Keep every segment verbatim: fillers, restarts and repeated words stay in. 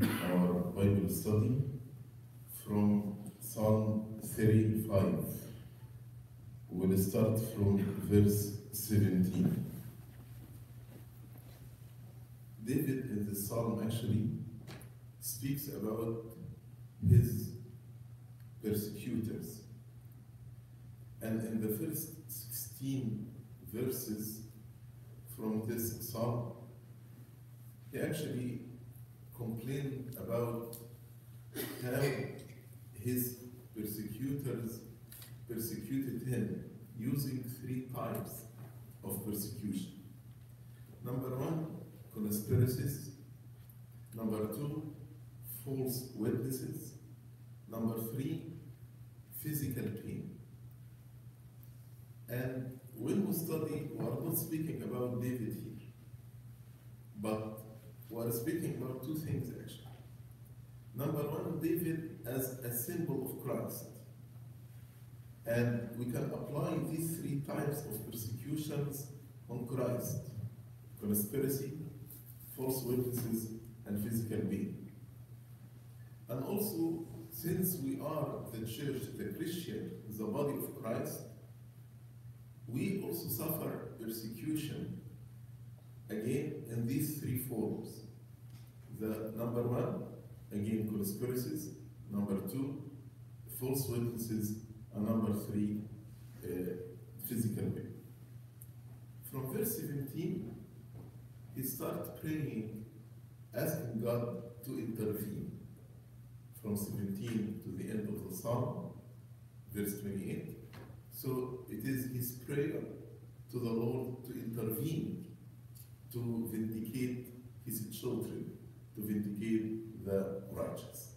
our Bible study from Psalm thirty-five. We'll start from verse seventeen. David in this psalm actually speaks about his persecutors. And in the first sixteen verses from this psalm, he actually complained about how his persecutors persecuted him using three types of persecution. Number one, conspiracies. Number two, false witnesses. Number three, physical pain. And when we study, we are not speaking about David here, but we are speaking about two things actually. Number one, David as a symbol of Christ. And we can apply these three types of persecutions on Christ: conspiracy, false witnesses, and physical pain. And also, since we are the church, the Christian, the body of Christ, we also suffer persecution, again, in these three forms. The number one, again, conspiracies. Number two, false witnesses. And number three, uh, physical pain. From verse seventeen, he starts praying, asking God to intervene. From seventeen to the end of the psalm, verse twenty-eight. So it is his prayer to the Lord to intervene, to vindicate his children, to vindicate the righteous.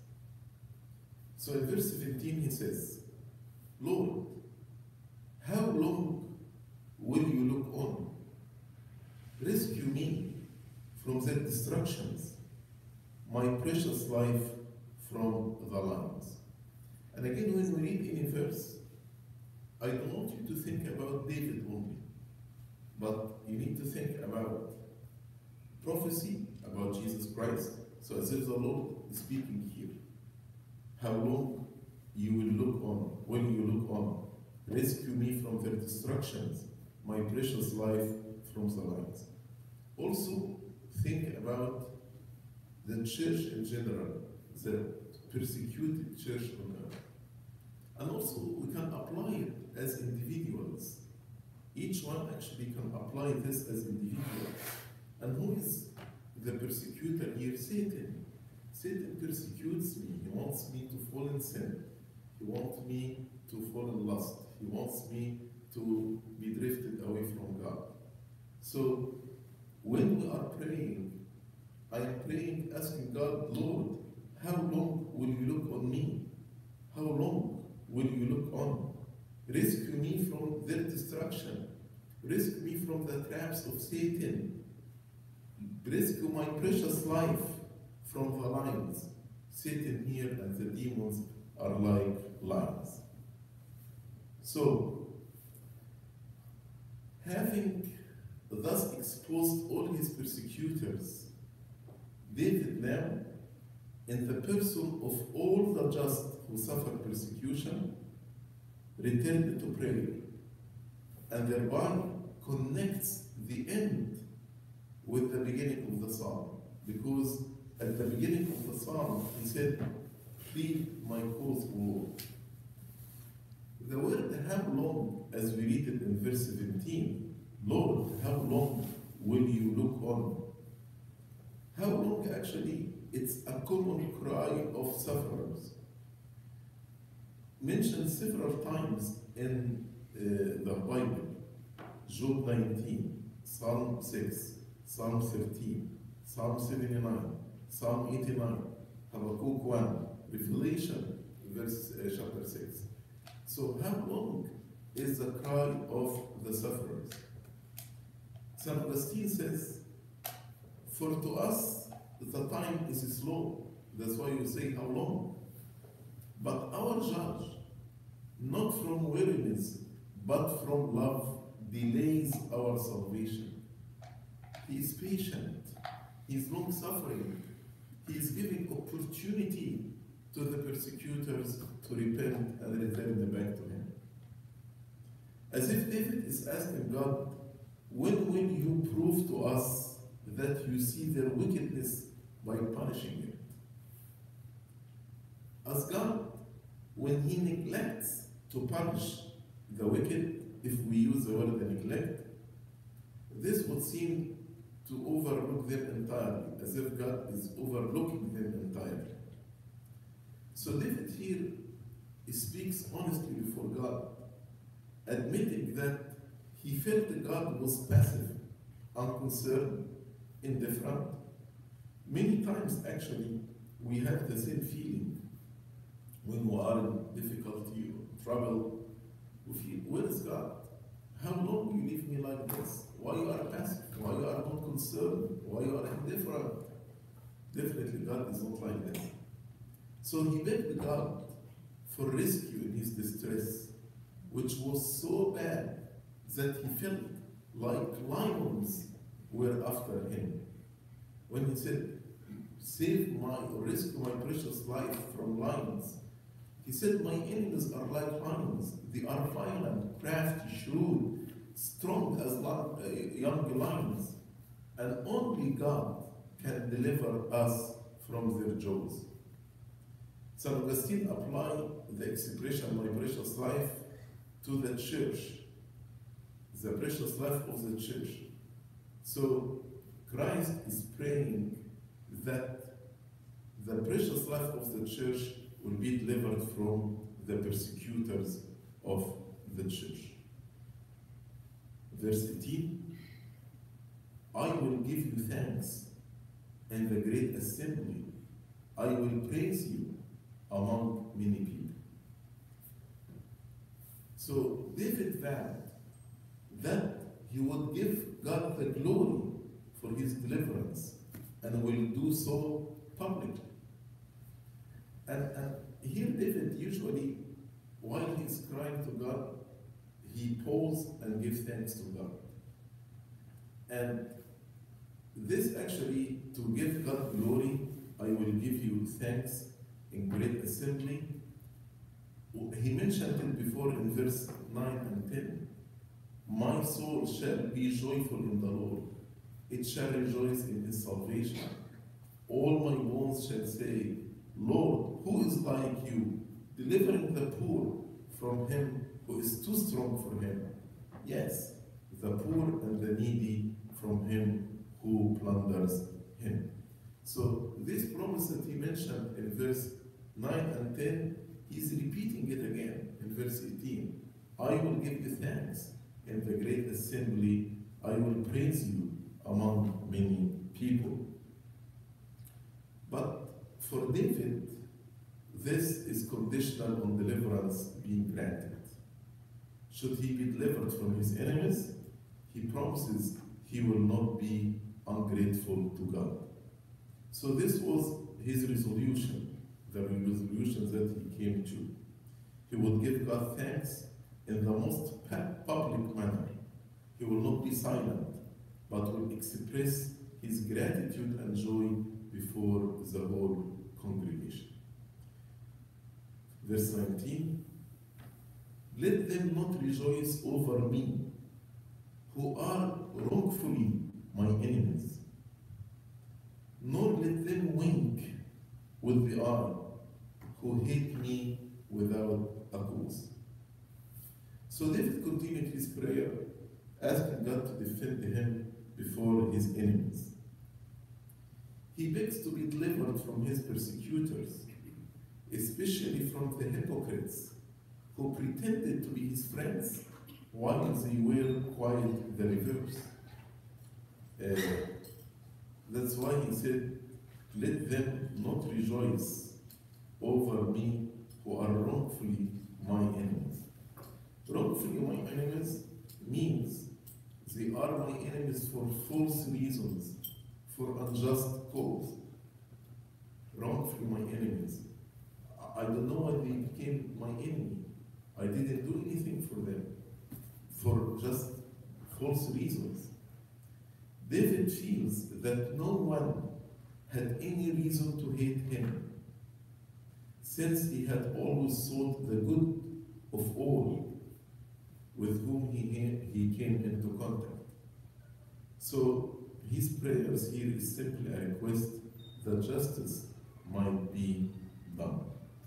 So in verse seventeen he says, Lord, how long will you look on? Rescue me from their destructions, my precious life from the lions. And again, when we read any verse, I don't want you to think about David only, but you need to think about prophecy about Jesus Christ. So as if the Lord is speaking here. How long you will look on, will you look on? Rescue me from their destructions, my precious life from the lions. Also, think about the church in general, the persecuted church on earth. And also, we can apply it as individuals. Each one actually can apply this as individuals. And who is the persecutor here? Satan. Satan persecutes me. He wants me to fall in sin. He wants me to fall in lust. He wants me to be drifted away from God. So, when we are praying, I am praying, asking God, Lord, how long will you look on me? How long will you look on? Rescue me from their destruction. Rescue me from the traps of Satan. Rescue my precious life from the lions. Satan here and the demons are like lions. So, having thus exposed all his persecutors, David now, in the person of all the just who suffer persecution, returned to prayer, and thereby connects the end with the beginning of the psalm. Because at the beginning of the psalm, he said, plead my cause, O Lord. The word how long, as we read it in verse seventeen, Lord, how long will you look on? How long actually, it's a common cry of sufferers. Mentioned several times in uh, the Bible. Job nineteen, Psalm six, Psalm thirteen, Psalm seventy-nine, Psalm eighty-nine, Habakkuk one, Revelation, verse uh, chapter six. So how long is the cry of the sufferers? Saint Augustine says, for to us the time is slow. That's why you say how long. But our judge, not from weariness, but from love, delays our salvation. He is patient. He is long suffering. he is giving opportunity to the persecutors to repent and return back to him. As if David is asking God, when will you prove to us that you see their wickedness by punishing it? As God, when he neglects to punish the wicked, if we use the word neglect, this would seem to overlook them entirely, as if God is overlooking them entirely. So David here speaks honestly before God, admitting that he felt that God was passive, unconcerned, indifferent. Many times, actually, we have the same feeling when we are in difficulty or trouble. We feel, where is God? How long you leave me like this? Why you are passive? Why you are not concerned? Why you are indifferent? Definitely God is not like this. So he begged God for rescue in his distress, which was so bad that he felt like lions were after him. When he said, save my, or rescue my precious life from lions, he said, my enemies are like lions. They are violent, crafty, shrewd, strong as young lions. And only God can deliver us from their jaws. Saint Augustine applied the expression, my precious life, to the church, the precious life of the church. So Christ is praying that the precious life of the church will be delivered from the persecutors of the church. Verse eighteen, I will give you thanks in the great assembly. I will praise you among many people. So David vowed that he would give God the glory for his deliverance and will do so publicly. And, and here David usually, while he's crying to God, he pauses and gives thanks to God. And this actually, to give God glory, I will give you thanks in great assembly. He mentioned it before in verse nine and ten. My soul shall be joyful in the Lord. It shall rejoice in his salvation. All my bones shall say, Lord, who is like you, delivering the poor from him who is too strong for him? Yes, the poor and the needy from him who plunders him. So this promise that he mentioned in verse nine and ten, he's repeating it again in verse eighteen. I will give you thanks in the great assembly. I will praise you among many people. But for David, this is conditional on deliverance being granted. Should he be delivered from his enemies, he promises he will not be ungrateful to God. So this was his resolution, the resolution that he came to. He would give God thanks in the most public manner. He will not be silent, but will express his gratitude and joy before the whole congregation. Verse nineteen, let them not rejoice over me, who are wrongfully my enemies, nor let them wink with the eye, who hate me without a cause. So David continued his prayer, asking God to defend him before his enemies. He begs to be delivered from his persecutors, especially from the hypocrites who pretended to be his friends while they were quite the reverse. Uh, that's why he said, let them not rejoice over me who are wrongfully my enemies. Wrongfully my enemies means they are my enemies for false reasons, for unjust cause. Wrongfully my enemies. I don't know why they became my enemy. I didn't do anything for them, for just false reasons. David feels that no one had any reason to hate him, since he had always sought the good of all with whom he, he came into contact. So his prayers here is simply a request that justice might be done.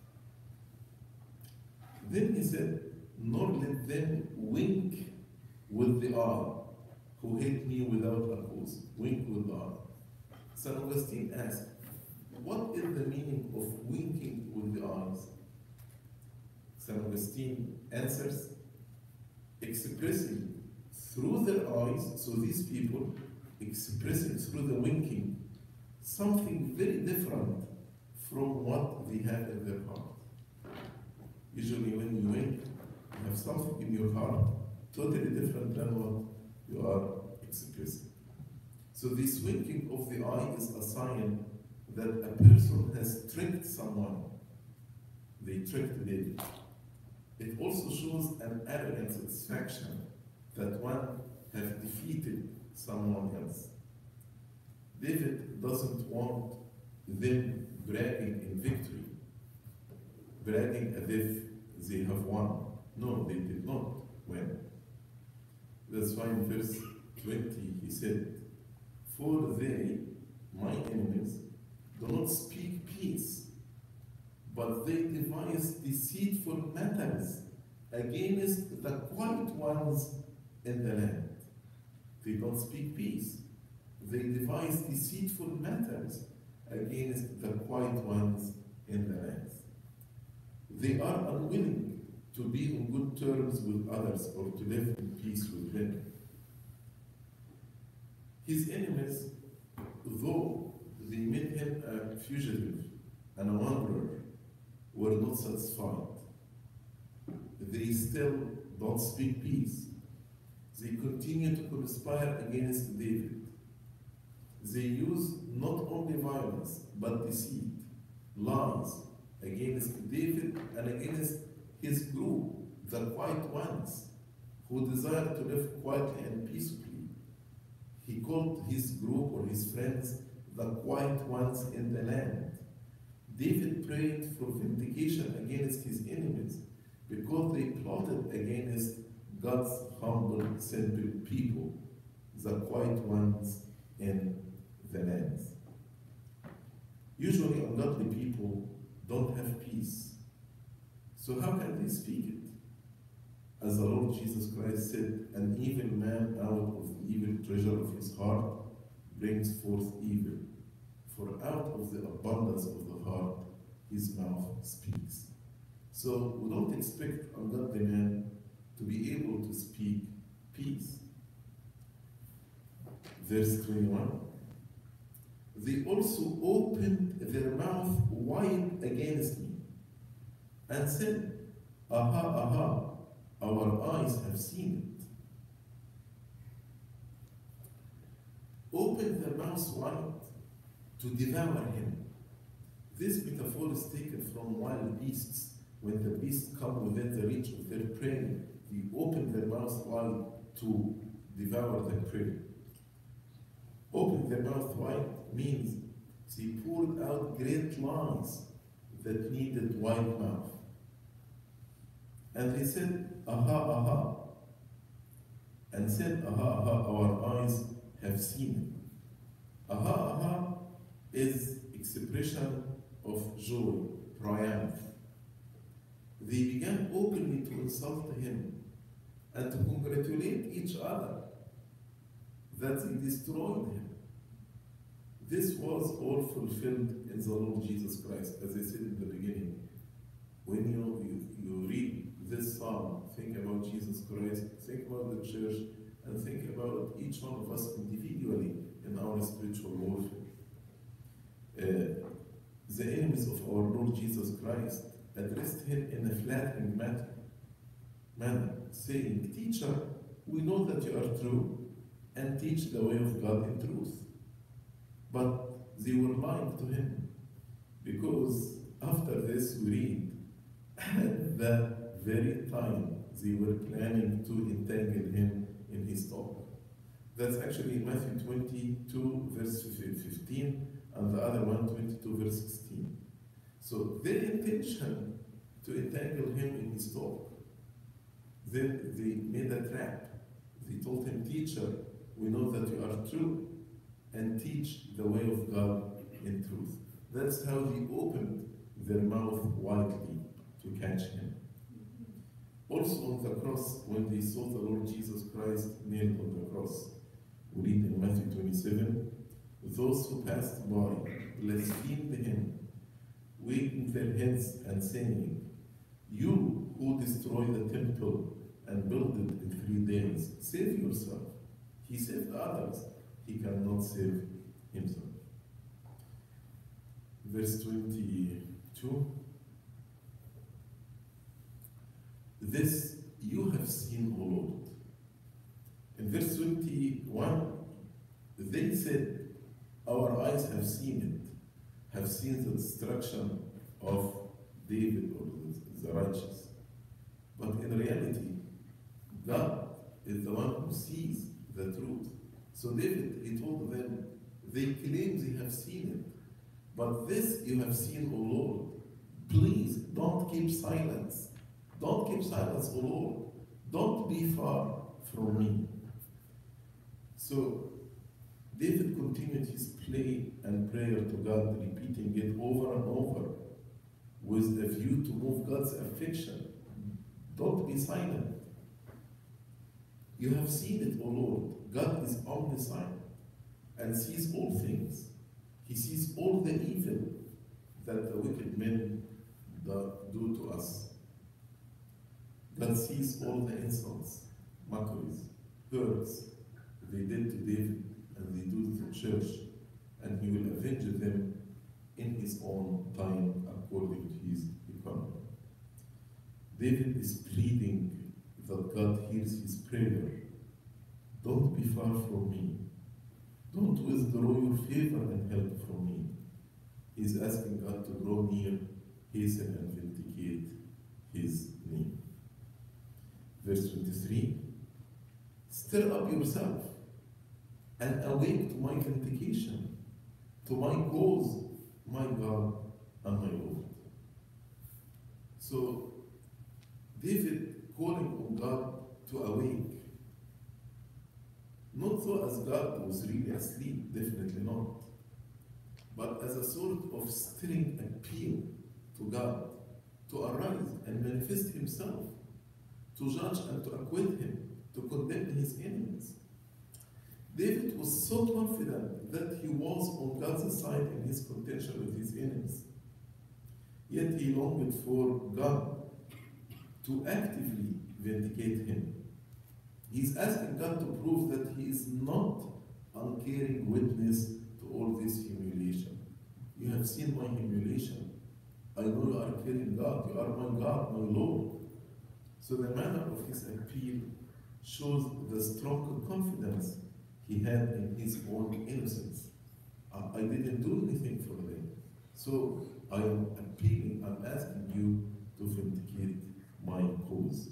Then he said, nor let them wink with the eye, who hate me without a cause. Wink with the eye. Saint Augustine asked, what is the meaning of winking with the eyes? Saint Augustine answers, expressing through their eyes, so these people expressing through the winking something very different from what they have in their heart. Usually when you wink, you have something in your heart totally different than what you are expressing. So this winking of the eye is a sign that a person has tricked someone. They tricked David. It also shows an arrogant satisfaction that one has defeated someone else. David doesn't want them bragging in victory, bragging as if they have won. No, they did not win. That's why in verse twenty he said, for they, my enemies, do not speak peace, but they devise deceitful matters against the quiet ones in the land. They don't speak peace. They devise deceitful matters against the quiet ones in the land. They are unwilling to be on good terms with others or to live in peace with them. His enemies, though they made him a fugitive and a wanderer, were not satisfied. They still don't speak peace. They continue to conspire against David. They use not only violence, but deceit, lies against David and against his group, the quiet ones, who desire to live quietly and peacefully. He called his group or his friends the quiet ones in the land. David prayed for vindication against his enemies because they plotted against God's humble, simple people, the quiet ones in the land. Usually ungodly people don't have peace. So how can they speak it? As the Lord Jesus Christ said, an evil man out of the evil treasure of his heart brings forth evil. For out of the abundance of the heart, his mouth speaks. So we don't expect ungodly men to be able to speak peace. Verse twenty-one. They also opened their mouth wide against me and said, aha, aha, our eyes have seen it. Open their mouths wide to devour him. This metaphor is taken from wild beasts. When the beasts come within the reach of their prey, they open their mouths wide to devour their prey. Open their mouth wide means they poured out great lies that needed wide mouth. And they said, aha, aha. And said, aha, aha, our eyes have seen it. Aha, aha is expression of joy, triumph. They began openly to insult him and to congratulate each other that they destroyed him. This was all fulfilled in the Lord Jesus Christ, as I said in the beginning. When you, you, you read this psalm, think about Jesus Christ, think about the church, and think about each one of us individually in our spiritual warfare. Uh, the enemies of our Lord Jesus Christ addressed him in a flattering manner, manner, saying, Teacher, we know that you are true, and teach the way of God in truth. But they were lying to him, because after this we read, at that very time they were planning to entangle him in his talk. That's actually Matthew twenty-two, verse fifteen, and the other one twenty-two verse sixteen. So their intention to entangle him in his talk. Then they made a trap. They told him, teacher, we know that you are true, and teach the way of God in truth. That's how they opened their mouth widely to catch him. Also on the cross, when they saw the Lord Jesus Christ nailed on the cross, we read in Matthew twenty-seven, those who passed by blasphemed him, waving their heads and saying, you who destroy the temple and build it in three days, save yourself. He saved others, he cannot save himself. Verse twenty-two, this you have seen, O Lord. In verse twenty-one, they said, our eyes have seen it, have seen the destruction of David or the righteous. But in reality, God is the one who sees the truth. So David, he told them, they claim they have seen it, but this you have seen, O Lord. Please don't keep silence. Don't keep silence, O Lord. Don't be far from me. So David continued his plea and prayer to God, repeating it over and over, with a view to move God's affection. Don't be silent. You have seen it, O Lord. God is omniscient and sees all things. He sees all the evil that the wicked men do to us. God sees all the insults, mockeries, hurts they did to David and they do to the church, and he will avenge them in his own time according to his economy. David is pleading that God hears his prayer. Don't be far from me. Don't withdraw your favor and help from me. He's asking God to draw near, hasten and vindicate his name. Verse twenty-three, stir up yourself and awake to my vindication, to my cause, my God and my Lord. So David calling on God to awake, not so as God was really asleep, definitely not, but as a sort of stirring appeal to God to arise and manifest himself, to judge and to acquit him, to condemn his enemies. David was so confident that he was on God's side in his contention with his enemies. Yet he longed for God to actively vindicate him. He's asking God to prove that he is not uncaring witness to all this humiliation. You have seen my humiliation. I know you are caring God. You are my God, my Lord. So the manner of his appeal shows the strong confidence he had in his own innocence. I didn't do anything for them. So I am appealing, I'm asking you to vindicate my cause.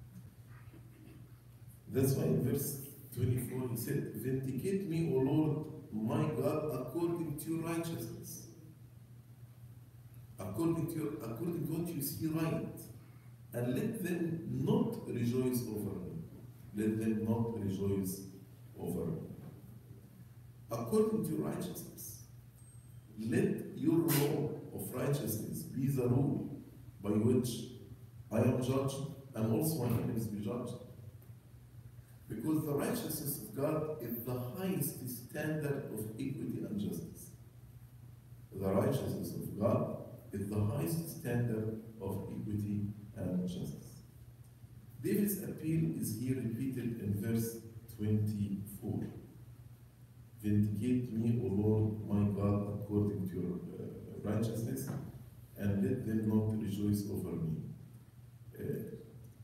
That's why in verse twenty-four he said, vindicate me, O Lord, my God, according to your righteousness. According to, your, according to what you see right. And let them not rejoice over me. Let them not rejoice over me. According to your righteousness. Let your law of righteousness be the rule by which I am judged and also my enemies be judged. Because the righteousness of God is the highest standard of equity and justice. The righteousness of God is the highest standard of equity and justice. David's appeal is here repeated in verse twenty-four. Vindicate me, O Lord, my God, according to your uh, righteousness, and let them not rejoice over me. Uh,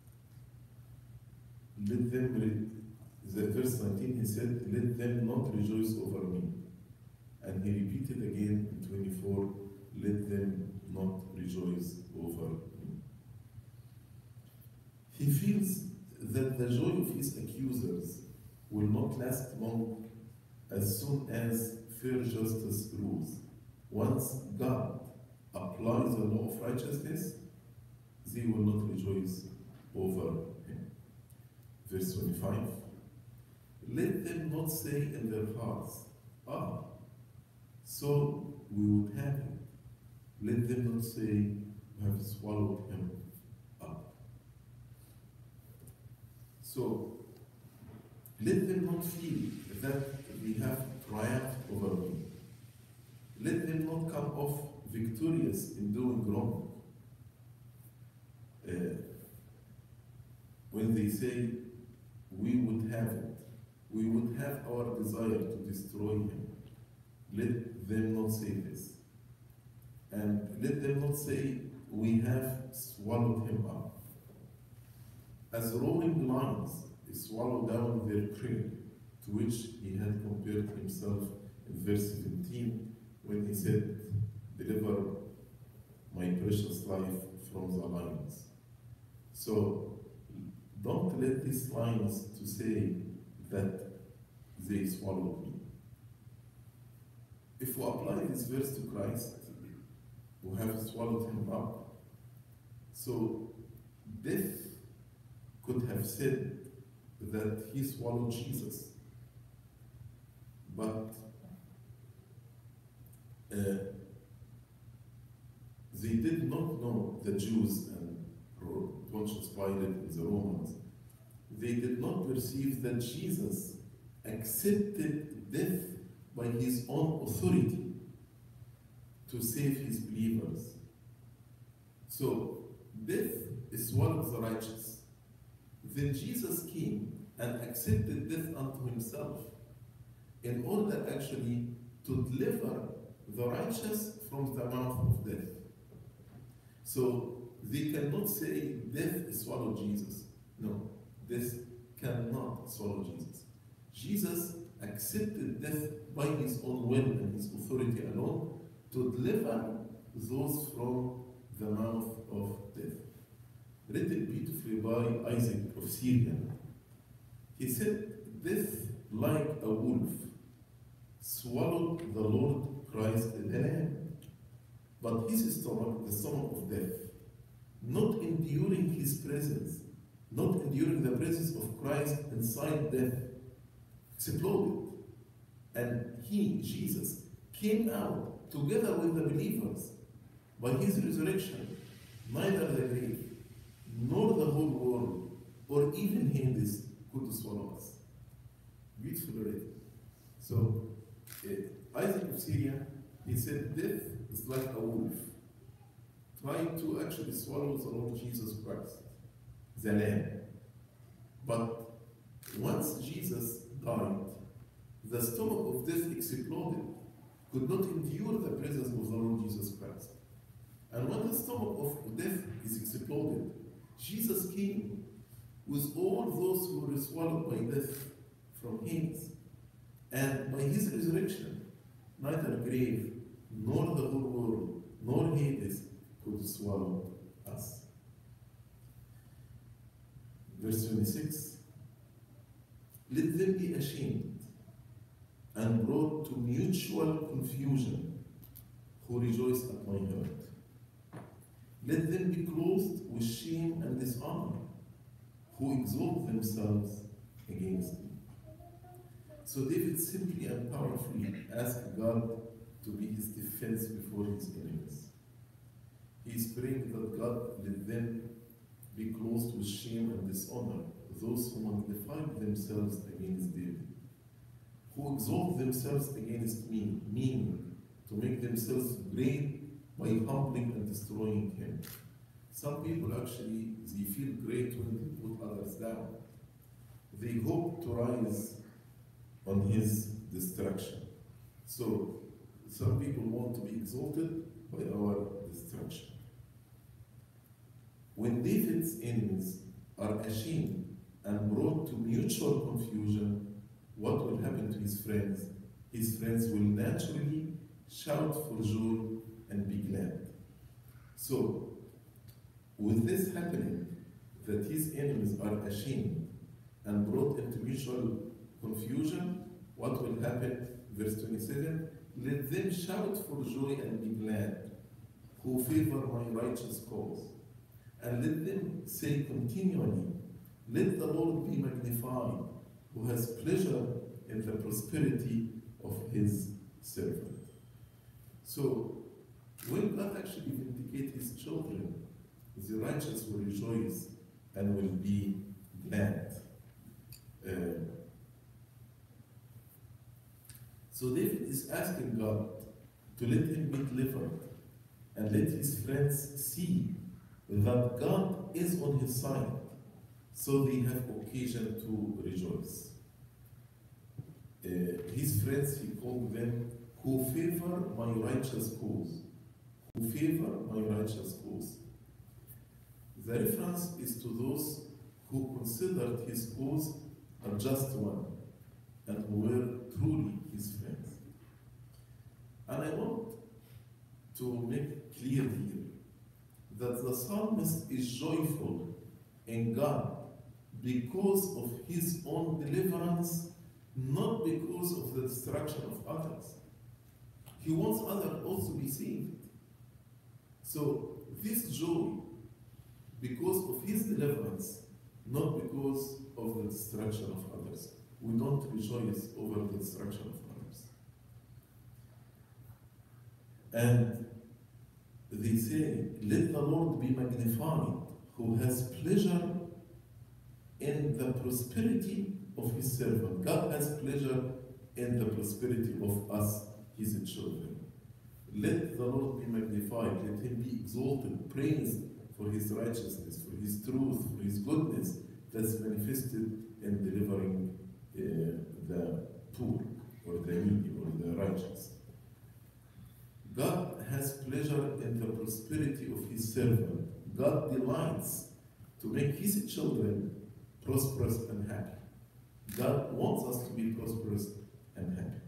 let them, re the verse nineteen, he said, let them not rejoice over me. And he repeated again in twenty-four, let them not rejoice over me. He feels that the joy of his accusers will not last long as soon as fair justice rules. Once God applies the law of righteousness, they will not rejoice over him. Verse twenty-five, let them not say in their hearts, ah, so we would have him. Let them not say, we have swallowed him up. So, let them not feel that we have triumphed over me. Let them not come off victorious in doing wrong. Uh, when they say, we would have it, we would have our desire to destroy him, let them not say this. And let them not say, we have swallowed him up. As roaring lions swallow down their prey, to which he had compared himself in verse seventeen, when he said, deliver my precious life from the lions. So don't let these lions to say that they swallowed me. If we apply this verse to Christ, who have swallowed him up, so death could have said that he swallowed Jesus. But uh, they did not know, the Jews and Pontius Pilate and the Romans, they did not perceive that Jesus accepted death by his own authority to save his believers. So, death swallows the righteous. Then Jesus came and accepted death unto himself in order actually to deliver the righteous from the mouth of death. So, they cannot say death swallowed Jesus. No, death cannot swallow Jesus. Jesus accepted death by his own will and his authority alone to deliver those from the mouth of death. Written beautifully by Isaac of Syria. He said, death, like a wolf, swallowed the Lord Christ the Lamb, but his stomach, the stomach of death, not enduring his presence, not enduring the presence of Christ inside death, exploded. And he, Jesus, came out together with the believers by his resurrection. Neither the grave nor the whole world or even Hades could swallow us. Beautiful reading. So uh, Isaac of Syria, he said death is like a wolf trying to actually swallow the Lord Jesus Christ, the Lamb. But once Jesus died, the stomach of death exploded, could not endure the presence of the Lord Jesus Christ. And when the stomach of death is exploded, Jesus came with all those who were swallowed by death from Hades. And by his resurrection, neither grave, nor the whole world, nor Hades could swallow us. Verse twenty-six, let them be ashamed and brought to mutual confusion who rejoice at my hurt. Let them be clothed with shame and dishonor who exalt themselves against me. So David simply and powerfully asked God to be his defense before his enemies. He is praying that God let them be clothed with shame and dishonor, those who magnify themselves against David, who exalt themselves against me, meaning to make themselves great by humbling and destroying him. Some people actually, they feel great when they put others down. They hope to rise on his destruction. So, some people want to be exalted by our destruction. When David's enemies are ashamed and brought to mutual confusion, what will happen to his friends? His friends will naturally shout for joy and be glad. So, with this happening, that his enemies are ashamed and brought into mutual confusion, what will happen? Verse twenty-seven, Let them shout for joy and be glad, who favor my righteous cause. And let them say continually, let the Lord be magnified, who has pleasure in the prosperity of his servant. So, when God actually vindicates his children, the righteous will rejoice and will be glad. Uh, so David is asking God to let him be delivered and let his friends see that God is on his side, so they have occasion to rejoice. Uh, his friends, he called them, who favor my righteous cause. Who favor my righteous cause. The reference is to those who considered his cause a just one and who were truly his friends. And I want to make clear here that the psalmist is joyful in God because of his own deliverance, not because of the destruction of others. He wants others also to be saved. So this joy, because of his deliverance, not because of the destruction of others. We don't rejoice over the destruction of others. And they say, let the Lord be magnified, who has pleasure in the prosperity of his servant. God has pleasure in the prosperity of us, his children. Let the Lord be magnified, let him be exalted, praised for his righteousness, for his truth, for his goodness that's manifested in delivering uh, the poor, or the needy, or the righteous. God has pleasure in the prosperity of his servant. God delights to make his children prosperous and happy. God wants us to be prosperous and happy.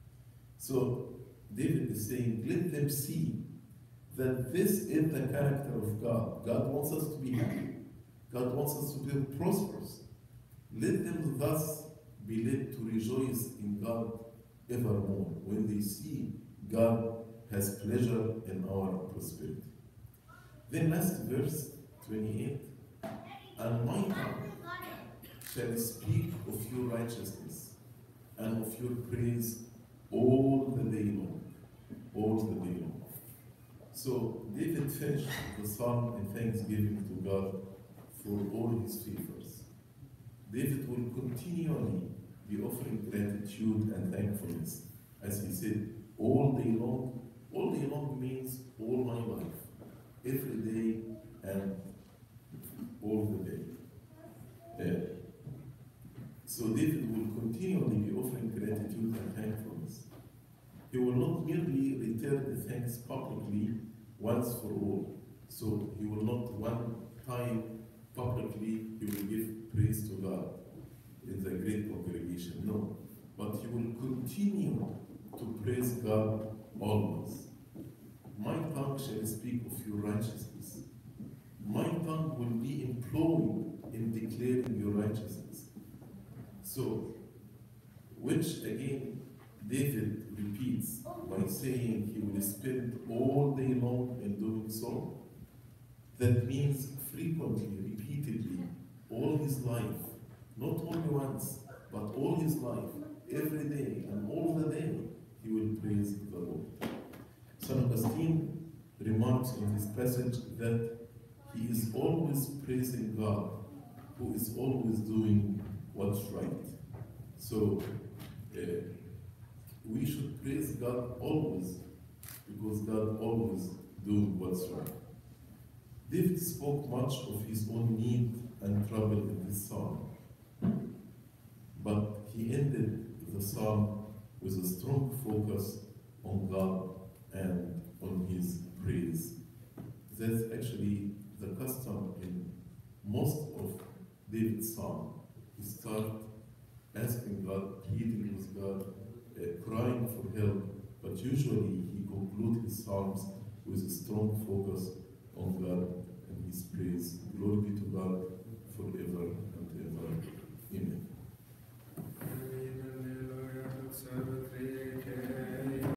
So David is saying, let them see that this is the character of God. God wants us to be happy. God wants us to be prosperous. Let them thus be led to rejoice in God evermore when they see God has pleasure in our prosperity. Then last verse, twenty-eight, and my tongue shall speak of your righteousness and of your praise all the day long, all the day long. So David finished the psalm in thanksgiving to God for all his favors. David will continually be offering gratitude and thankfulness, as he said, all day long. All day long means all my life, every day and all the day. Uh, so David will continually be offering gratitude and thankfulness. He will not merely return the thanks publicly once for all. So he will not one time publicly, he will give praise to God in the great congregation. No, but he will continue to praise God always. My tongue shall speak of your righteousness. My tongue will be employed in declaring your righteousness. So, which again, David repeats by saying he will spend all day long in doing so. That means frequently, repeatedly, all his life, not only once, but all his life, every day and all the day, he will praise the Lord. Saint Augustine remarks in this passage that he is always praising God, who is always doing what's right. So uh, we should praise God always, because God always doing what's right. David spoke much of his own need and trouble in this psalm, but he ended the psalm with a strong focus on God and on his praise. That's actually the custom in most of David's psalm. He starts asking God, pleading with God, uh, crying for help, but usually he concludes his psalms with a strong focus on God